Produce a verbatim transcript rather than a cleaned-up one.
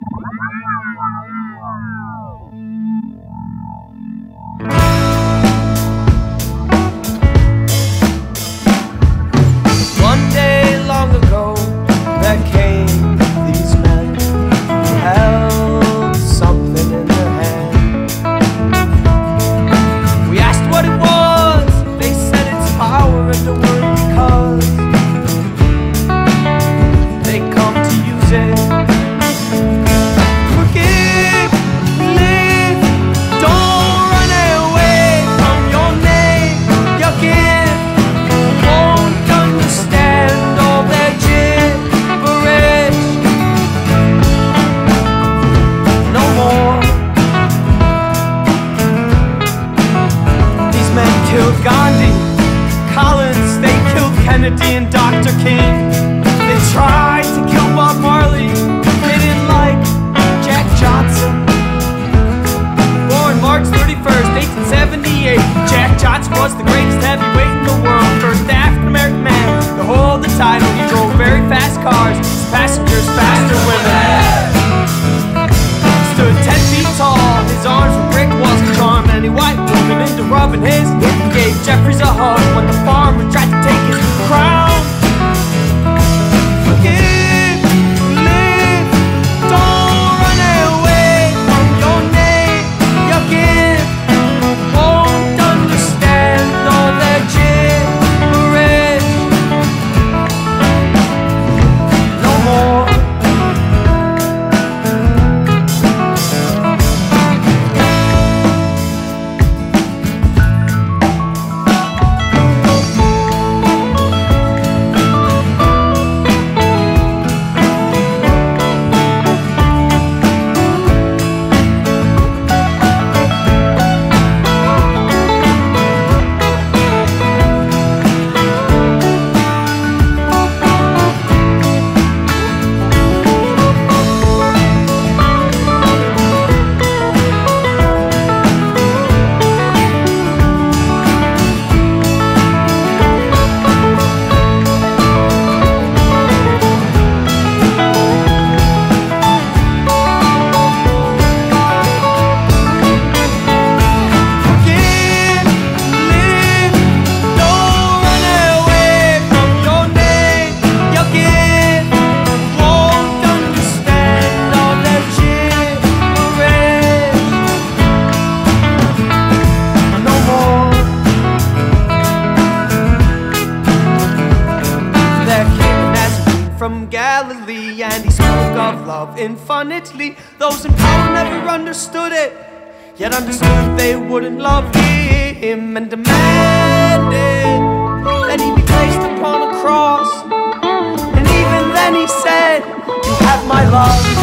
One day long ago, there came these men who held something in their hand. We asked what it was, they said it's power and a word because they come to use it. Forgive, live, don't run away from your name, your gift. Won't understand all their gibberish no more. These men killed Gandhi, Collins, they killed Kennedy and Doctor King. They tried to kill Bob Marley, they didn't like Jack Johnson. Born March thirty-first, eighteen seventy-eight, Jack Johnson was the greatest heavyweight in the world. First African-American man to hold the title. He drove very fast cars, his passengers faster women. Stood ten feet tall, his arms were brick walls to charm any white woman into rubbing his. He gave Jeffries a hug when the farmer tried to take his crown. Forgive, live, don't run away from your name, your gift. Won't understand all their gibberish no more. From Galilee, and he spoke of love infinitely. Those in power never understood it, yet understood they wouldn't love him, and demanded that he be placed upon a cross. And even then he said, "You have my love."